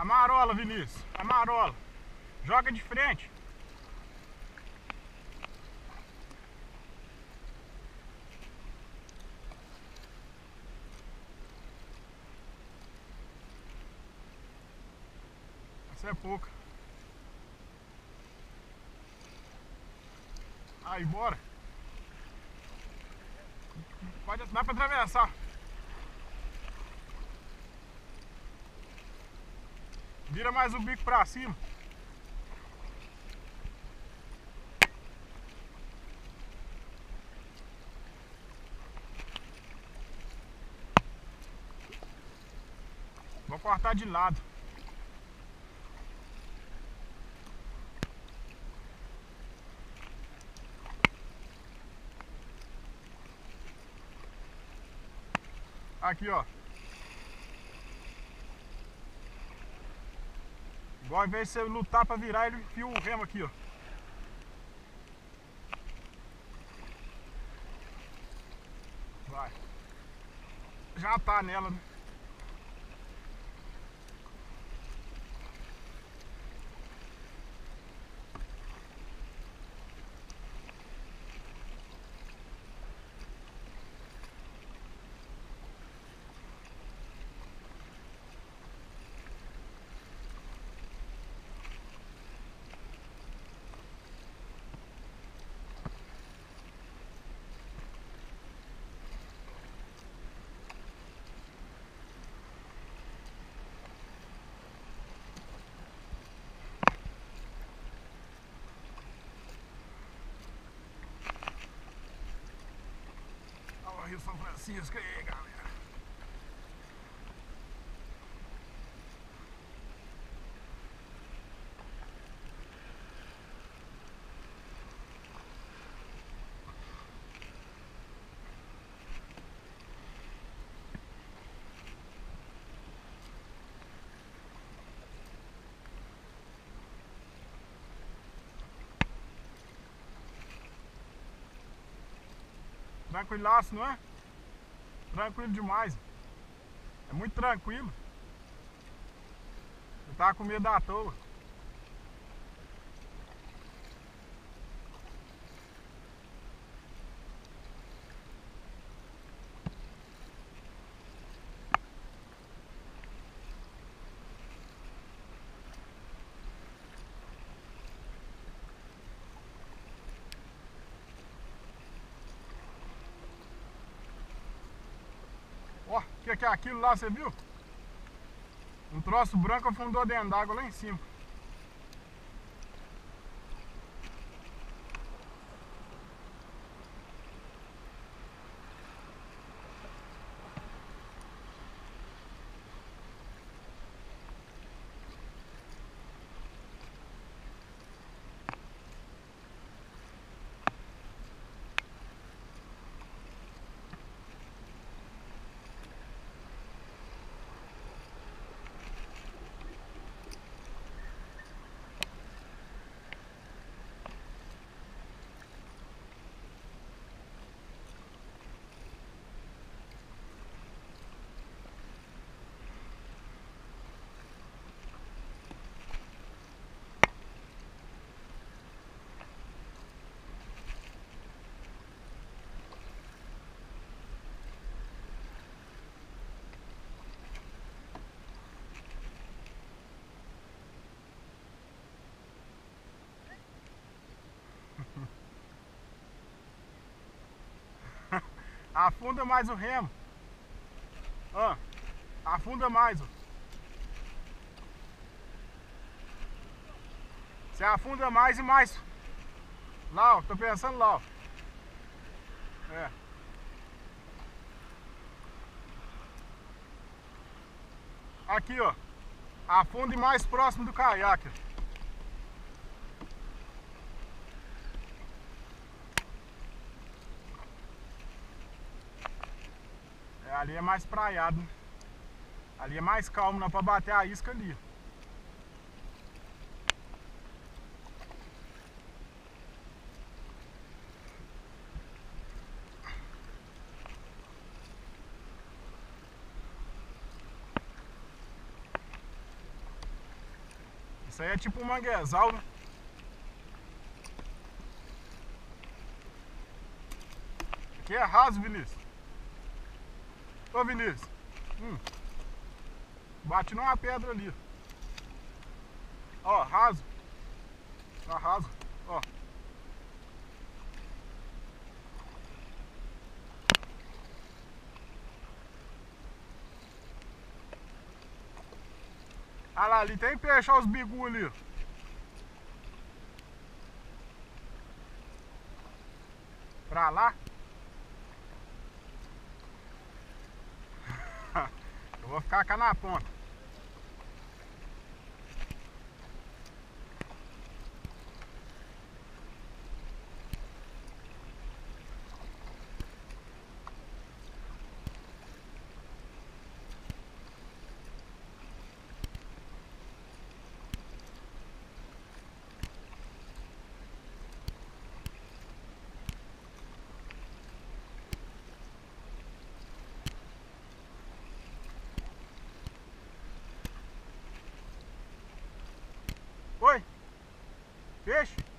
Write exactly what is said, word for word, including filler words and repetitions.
Amarola, Vinícius. Amarola. Joga de frente. Essa é pouca. Aí, bora. Pode, dá pra atravessar. Vira mais o bico pra cima. Vou cortar de lado. Aqui, ó. Igual ao invés de você lutar pra virar, ele enfia o remo aqui, ó. Vai. Já tá nela, né? Olha o Rio São Francisco aí, galera. Tranquilaço, não é? Tranquilo demais. É muito tranquilo. Eu tava com medo à toa. Ó, o que, que é aquilo lá, você viu? Um troço branco afundou dentro d'água lá em cima. Afunda mais o remo. Ah, afunda mais. Ó. Você afunda mais e mais. Lá, ó, tô pensando lá, ó. É. Aqui, ó. Afunde mais próximo do caiaque. É, ali é mais praiado, né? Ali é mais calmo, não é pra bater a isca ali. Isso aí é tipo um manguezal, né? Aqui é raso, Vinícius. Ô, Vinícius. Hum. Bate numa pedra ali. Ó, raso. Tá raso. Ó. Ah lá, ali tem peixe, ó, os bigu ali. Pra lá. Eu vou ficar cá na ponta. Oi? Peixe?